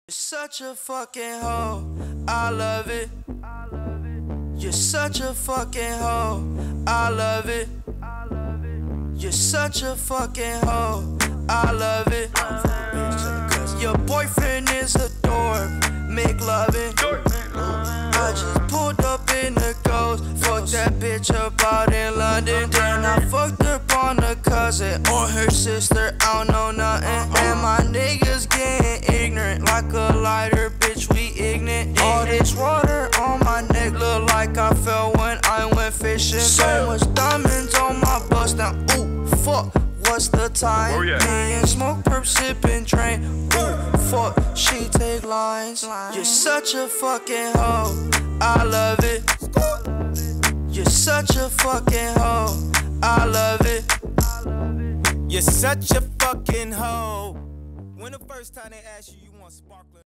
You're such a fucking hoe, I love it. You're such a fucking hoe, I love it. You're such a fucking hoe, I love it. Your boyfriend is a dork, make loving. I just pulled up in the Ghost, fucked that bitch up out in London. Then I fucked up on a cousin or her sister, I don't know nothing. And my niggas getting ignorant like a lighter, bitch, we ignorant. All this water on my neck look like I fell when I went fishing. So much diamonds on my bust now, ooh, fuck. What's the time? Me and smoke, perp, sippin', train. Ooh, fuck, she take lines. You're such a fucking hoe, I love it. You're such a fucking hoe, I love it. You're such a fucking hoe. When the first time they asked you, you want sparkling?